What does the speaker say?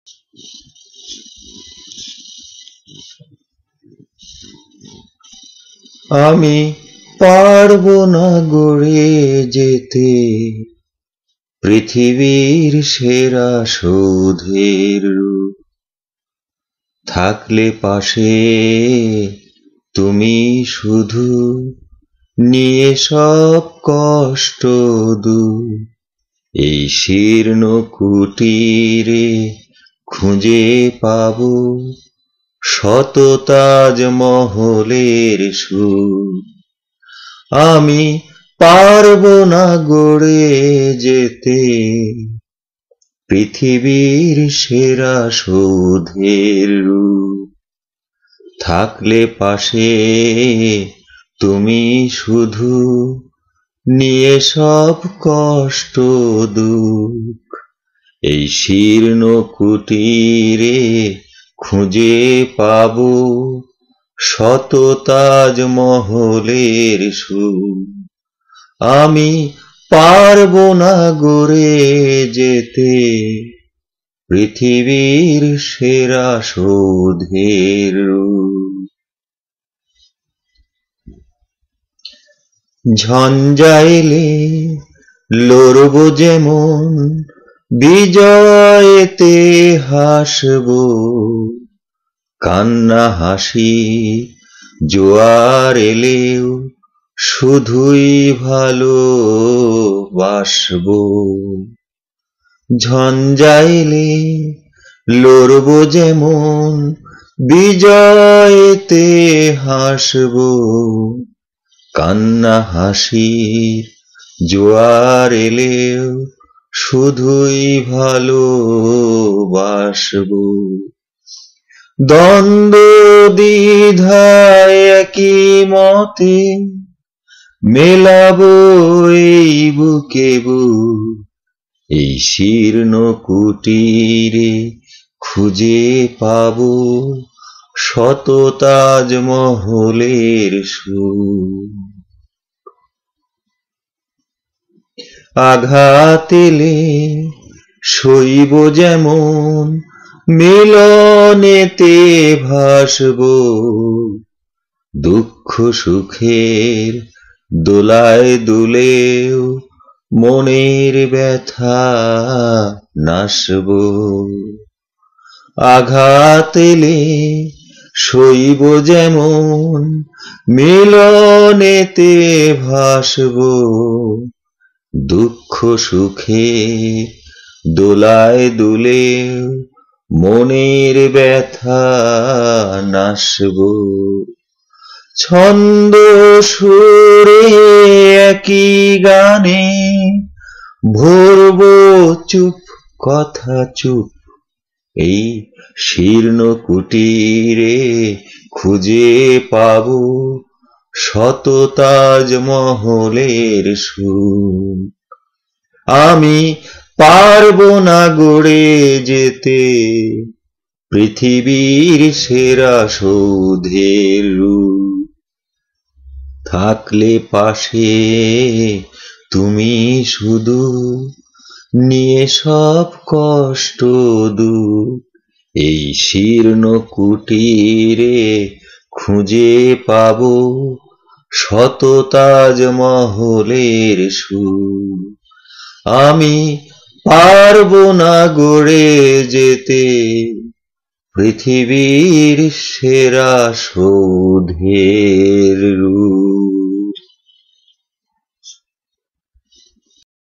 আমি পারবো না গড়ে যেতে পৃথিবীর সেরা সৌধের রূপ। থাকলে পাশে তুমি শুধু নিয়ে সব কষ্ট দূর। এই শীর্ণ কুটিরে খুঁজে পাবো শত তাজমহলের সুর। আমি পারবো না গড়ে যেতে পৃথিবীর সেরা সৌধের রূপ। থাকলে পাশে তুমি শুধু নিয়ে সব কষ্ট দুঃখ। এই শীর্ণ কুটিরে খুঁজে পাবো শত তাজমহলের সুর। আমি পারবো না গড়ে যেতে পৃথিবীর সেরা সৌধের রূপ। ঝঞ্ঝা এলে লড়বো যেমন বিজয়েতে হাসবো। কান্না হাসি জোয়ার এলেও শুধুই ভালোবাসবো। ঝঞ্ঝা এলে লড়বো যেমন বিজয়েতে হাসবো। কান্না হাসির জোয়ার এলেও শুধুই ভালোবাসবো। দ্বন্দ্ব দ্বিধায় একই মতে মেলাবো এই বুকে বুক। এই শীর্ণ কুটিরে খুঁজে পাবো শত তাজমহলের সুর। আঘাত এলে সইব যেমন মিলনেতে ভাসবো। দুঃখ সুখের দোলায় দুলেও মনের ব্যথা নাশবো। আঘাত এলে সইব যেমন মিলনেতে ভাসবো। দুঃখ সুখে দোলায় দুলেও মনের ব্যথা নাশবো। ছন্দ সুরে একই গানে ভরবো চুপ কথা চুপ। এই শীর্ণ কুটিরে খুঁজে পাবো শত তাজমহলের সুর। আমি পারবো না গড়ে যেতে পৃথিবীর সেরা সৌধের রূপ। থাকলে পাশে তুমি শুধু নিয়ে সব কষ্ট দুঃখ। এই শীর্ণ কুটিরে খুঁজে পাবো শত তাজমহলের সুর। আমি পারবো না গড়ে যেতে পৃথিবীর সেরা সৌধের